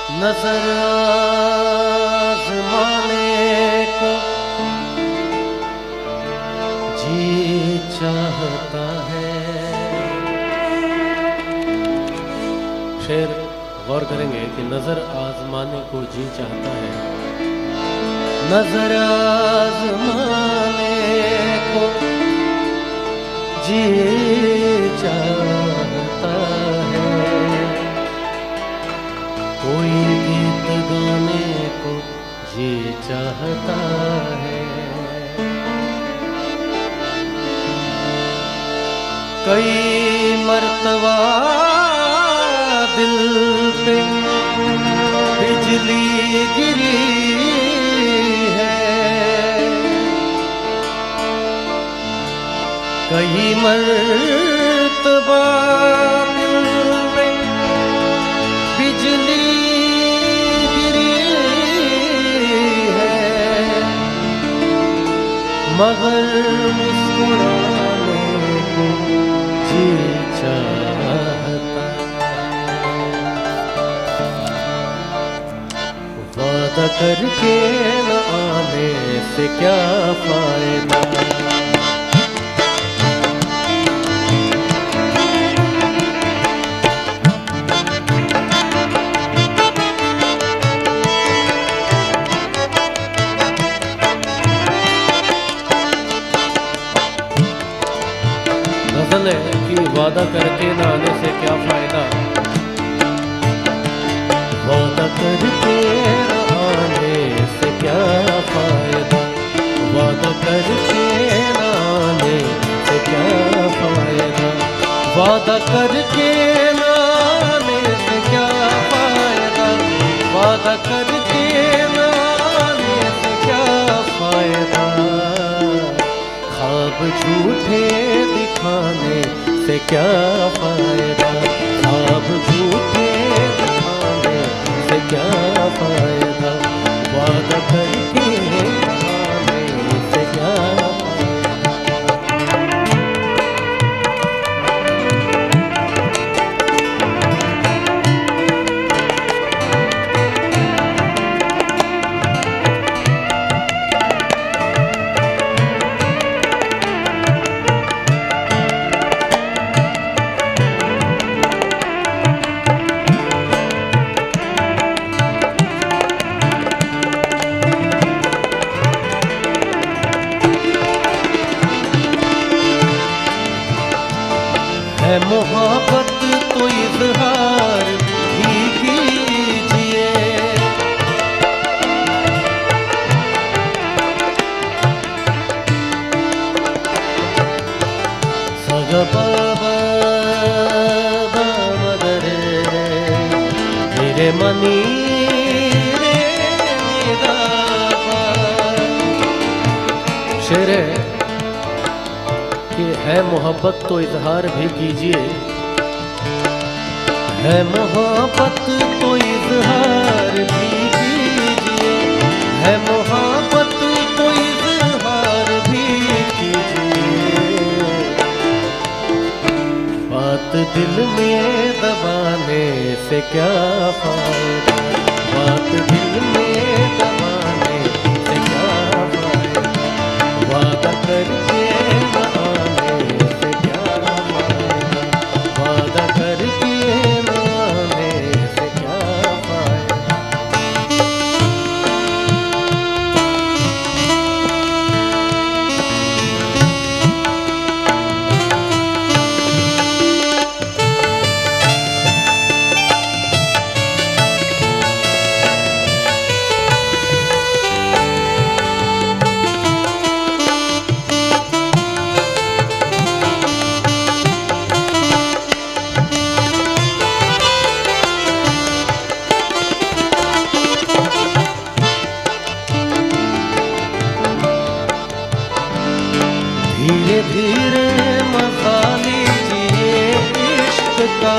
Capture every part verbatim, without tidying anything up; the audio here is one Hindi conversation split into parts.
नजर आज़माने को जी चाहता है। शेर गौर करेंगे कि नजर आज़माने को जी चाहता है। नजर आज़माने को जी चाहता है। कोई गीत गाने को जी चाहता है। कई मर्तबा दिल पे बिजली गिरी है। कई मर्तबा दिल पे बिजली मगर मुस्कुराने को जी चाहता। वादा करके न आने से क्या फायदा। कि वादा करके न आने से क्या फायदा। वादा करके न आने से क्या फायदा। वादा करके न आने से क्या फायदा। वादा करके न आने से क्या फायदा। वादा करके न आने से क्या फायदा। ख्वाब झूठे दिखाने से क्या फायदा। ख्वाब झूठे दिखाने से क्या फायदा। वादा करके आने से क्या है मोहब्बत तो इज़हार भी कीजिए। सगा बाबा मगरे मेरे मनी रे निदापा। शेर है कि है मोहब्बत तो इजहार भी कीजिए। है मोहब्बत तो इजहार भी कीजिए। है मोहब्बत तो इजहार भी कीजिए। बात दिल में दबाने से क्या फायदा। बात दिल में दबाने से क्या फायदा। वादा करके धीरे धीरे मजा लीजिए इश्क का।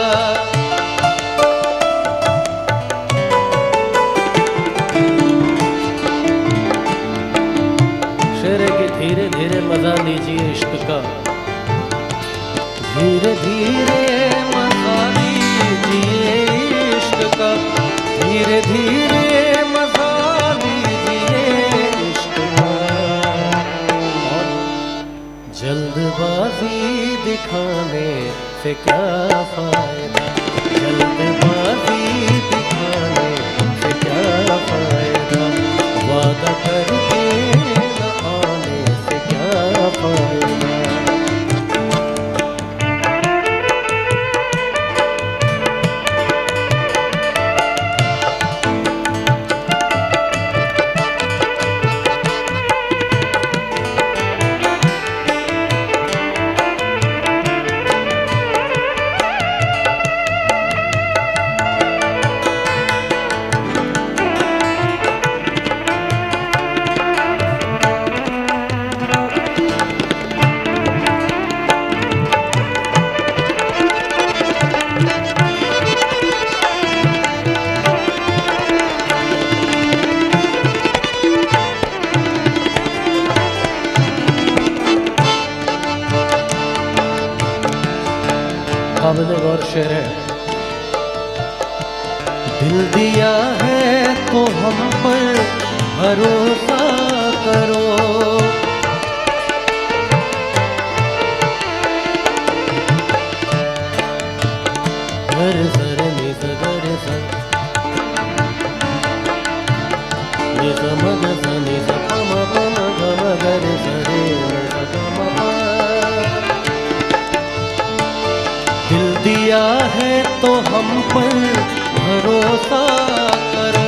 शेर के धीरे धीरे मजा लीजिए इश्क का। धीरे धीरे मजा लीजिए इश्क का। धीरे धीरे मजा लीजिए इश्क में, और जल्दबाजी दिखाने से क्या फायदा, जल्दबाजी दिखाने से क्या फायदा, वादा करके न आने से क्या फायदा। काबिल गौर शेर है। दिल दिया है तो हम पर भरोसा करो, घर सर निज घर सर निज मग स निज पम पम गम घर सरे गम प। दिल दिया है तो हम पर भरोसा करो,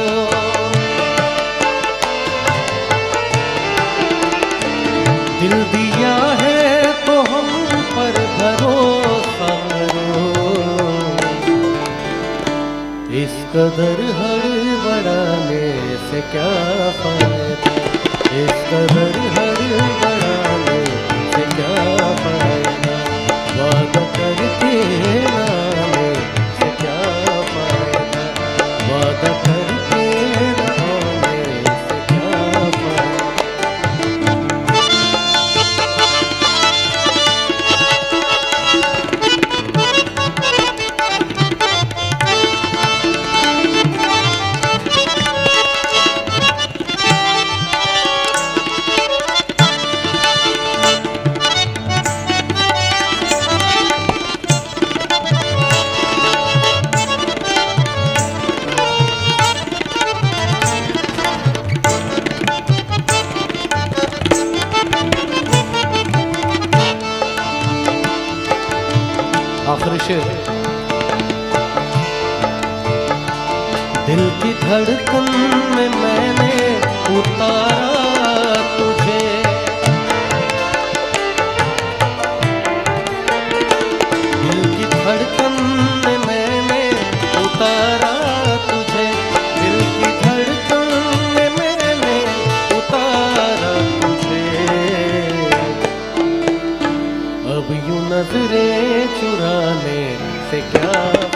दिल दिया है तो हम पर भरोसा करो। इस कदर हड़बड़ाने से क्या फायदा, इस कदर हड़बड़ाने से क्या फायदा, वादा करके नाने से क्या फायदा, वादा करके नाने से क्या फायदा। आखिरी शेर। दिल की धड़कन में मैंने उतारा तुझे, दिल की धड़कन में मैंने उतारा तुझे, दिल की धड़कन में मैंने उतारा तुझे। अब यूं नजरें चुराने से क्या